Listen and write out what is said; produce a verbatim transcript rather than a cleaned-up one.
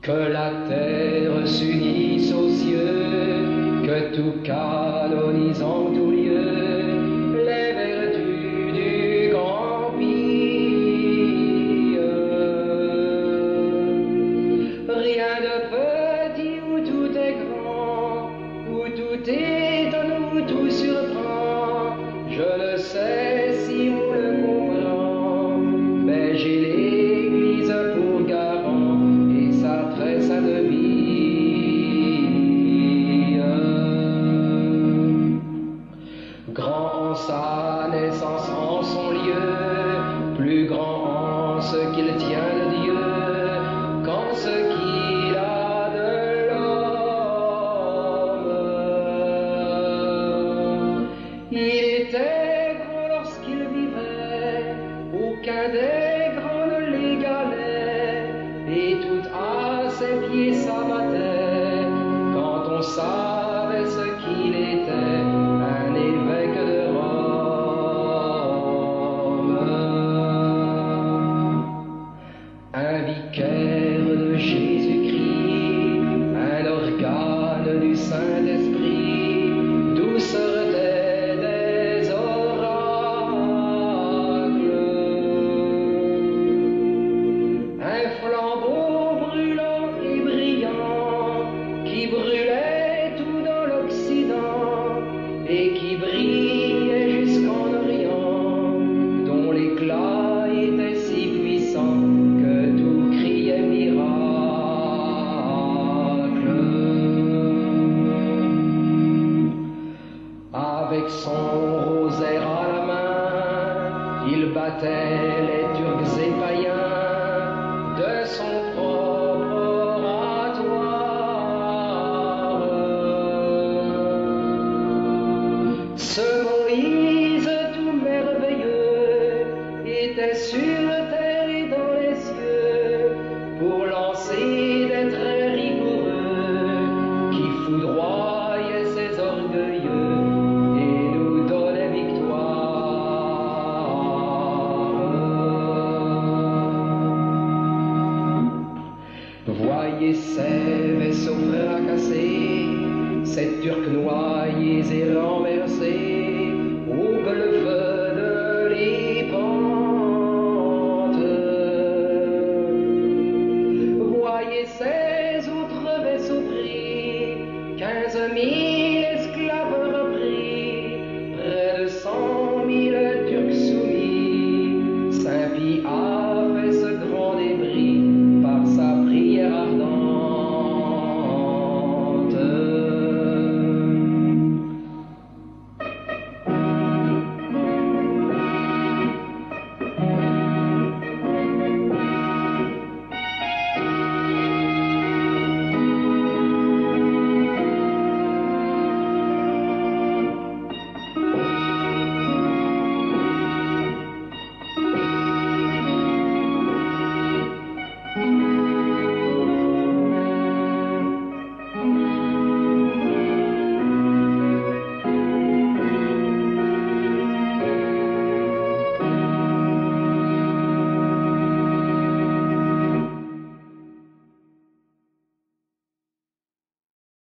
Que la terre s'unisse aux cieux, que tout canonise en tout lieu les vertus du grand pire. Rien de petit où tout est grand, où tout étonne, où tout surprend. Je ne sais si on le comprend, mais j'ai l'Église pour garant et sa très sainte vie. Grand en sa naissance, en son lieu, plus grand en ce qu'il tient de Dieu qu'en ce qu'il a de l'homme. Il était grand lorsqu'il vivait, aucun des grands ne l'égalait, et tout à ses pieds s'abattait quand on savait ce qu'il était, un évêque de Rome, un vicaire de Jésus-Christ, un organe du Saint-Esprit, d'où sortaient des oracles, un flambeau brûlant et brillant qui brûlait tout dans l'Occident et qui brillait jusqu'en Orient, dont l'éclat était si puissant que tout criait miracle. Avec son rosaire à la main, il battait les Turcs et païens de son propre oratoire. Ce Moïse tout merveilleux était sur terre